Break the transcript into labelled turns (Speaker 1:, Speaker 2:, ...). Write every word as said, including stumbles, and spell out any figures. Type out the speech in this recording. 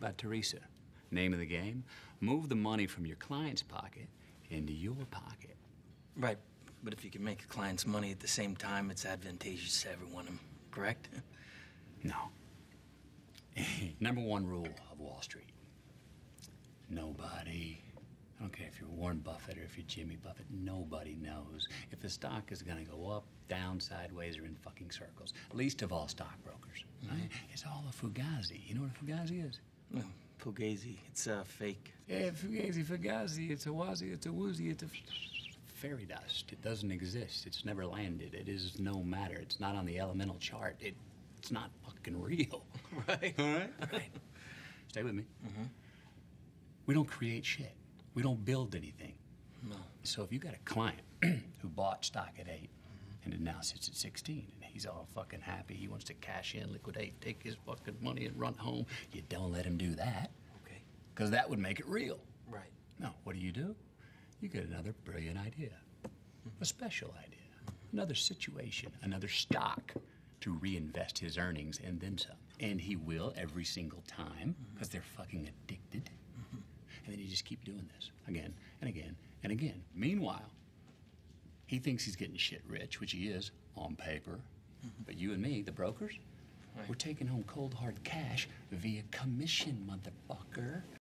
Speaker 1: about Teresa. Name of the game, move the money from your client's pocket into your pocket.
Speaker 2: Right, but if you can make a client's money at the same time, it's advantageous to everyone, correct?
Speaker 1: No. Number one rule of Wall Street. Nobody, I don't care if you're Warren Buffett or if you're Jimmy Buffett, nobody knows if the stock is gonna go up, down, sideways, or in fucking circles. Least of all stockbrokers, mm-hmm. right? It's all a Fugazi. You know what a Fugazi is?
Speaker 2: No, Fugazi, it's uh, fake.
Speaker 1: Yeah, Fugazi, Fugazi, it's a wazi, it's a woozy, it's a fairy dust. It doesn't exist. It's never landed. It is no matter. It's not on the elemental chart. It, it's not fucking real.
Speaker 2: Right.
Speaker 1: All right? Right. Stay with me.
Speaker 2: Mm-hmm.
Speaker 1: We don't create shit. We don't build anything.
Speaker 2: No.
Speaker 1: So if you got a client who bought stock at eight mm-hmm. and it now sits at sixteen and he's all fucking happy, he wants to cash in, liquidate, take his fucking money and run home, you don't let him do that.
Speaker 2: Okay.
Speaker 1: Because that would make it real.
Speaker 2: Right.
Speaker 1: No, what do you do? You get another brilliant idea, mm-hmm. a special idea, mm-hmm. another situation, another stock to reinvest his earnings and then some. And he will every single time because mm-hmm. they're fucking addicted. Mm-hmm. And then you just keep doing this again and again and again. Meanwhile, he thinks he's getting shit rich, which he is on paper. Mm-hmm. But you and me, the brokers, right. we're taking home cold hard cash via commission, motherfucker.